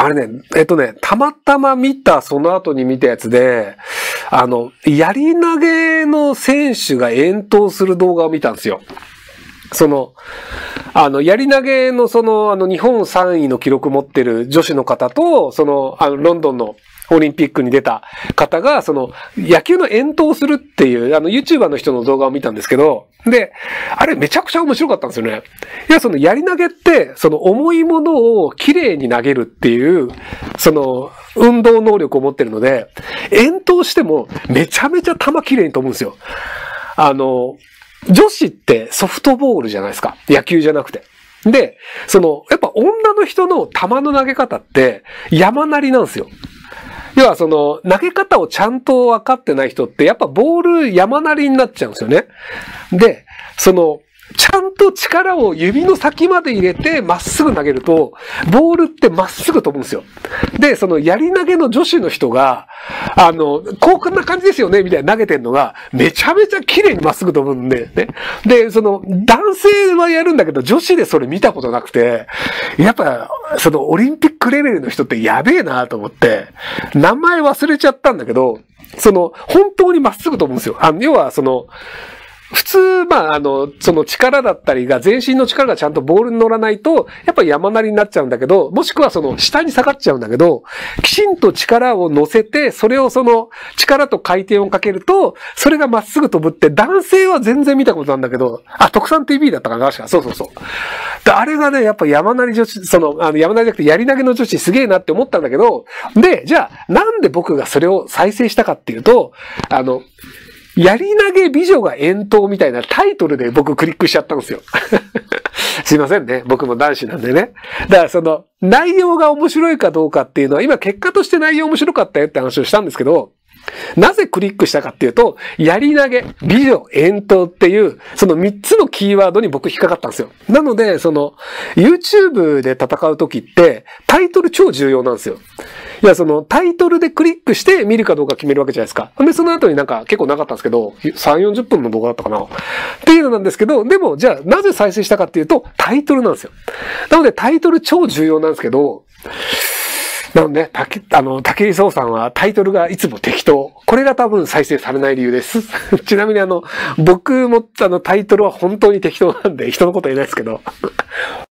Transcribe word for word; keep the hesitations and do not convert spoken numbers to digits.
あれね、えっとね、たまたま見た、その後に見たやつで、あの、槍投げの選手が遠投する動画を見たんですよ。その、あの、槍投げのその、あの、日本さんいの記録持ってる女子の方と、その、あの、ロンドンのオリンピックに出た方が、その、野球の遠投するっていう、あの、YouTuber の人の動画を見たんですけど、で、あれめちゃくちゃ面白かったんですよね。いや、その槍投げって、その重いものを綺麗に投げるっていう、その、運動能力を持ってるので、遠投してもめちゃめちゃ球綺麗に飛ぶんですよ。あの、女子ってソフトボールじゃないですか。野球じゃなくて。で、その、やっぱ女の人の球の投げ方って山なりなんですよ。要はその、投げ方をちゃんと分かってない人って、やっぱボール山なりになっちゃうんですよね。で、その、ちゃんと力を指の先まで入れてまっすぐ投げると、ボールってまっすぐ飛ぶんですよ。で、その槍投げの女子の人が、あの、こんな感じですよねみたいな投げてるのが、めちゃめちゃ綺麗にまっすぐ飛ぶんで、ね。で、その、男性はやるんだけど、女子でそれ見たことなくて、やっぱ、その、オリンピックレベルの人ってやべえなと思って、名前忘れちゃったんだけど、その、本当にまっすぐ飛ぶんですよ。あの、要は、その、普通、まあ、あの、その力だったりが、全身の力がちゃんとボールに乗らないと、やっぱり山なりになっちゃうんだけど、もしくはその下に下がっちゃうんだけど、きちんと力を乗せて、それをその力と回転をかけると、それがまっすぐ飛ぶって、男性は全然見たことなんだけど、あ、特産 ティーブイ だったかな、確か。そうそうそう。で、あれがね、やっぱ山なり女子、その、あの、山なりじゃなくて槍投げの女子すげえなって思ったんだけど、で、じゃあ、なんで僕がそれを再生したかっていうと、あの、槍投げ美女が遠投みたいなタイトルで僕クリックしちゃったんですよ。すいませんね。僕も男子なんでね。だからその内容が面白いかどうかっていうのは今結果として内容面白かったよって話をしたんですけど、なぜクリックしたかっていうと、槍投げ、美女、遠投っていう、そのみっつのキーワードに僕引っかかったんですよ。なので、その、YouTube で戦うときって、タイトル超重要なんですよ。いや、その、タイトルでクリックして見るかどうか決めるわけじゃないですか。で、その後になんか結構なかったんですけど、さん、よんじゅっぷんの動画だったかな。っていうのなんですけど、でも、じゃあ、なぜ再生したかっていうと、タイトルなんですよ。なので、タイトル超重要なんですけど、なので、たけ、あの、武井壮さんはタイトルがいつも適当。これが多分再生されない理由です。ちなみにあの、僕もあのタイトルは本当に適当なんで、人のこと言えないですけど。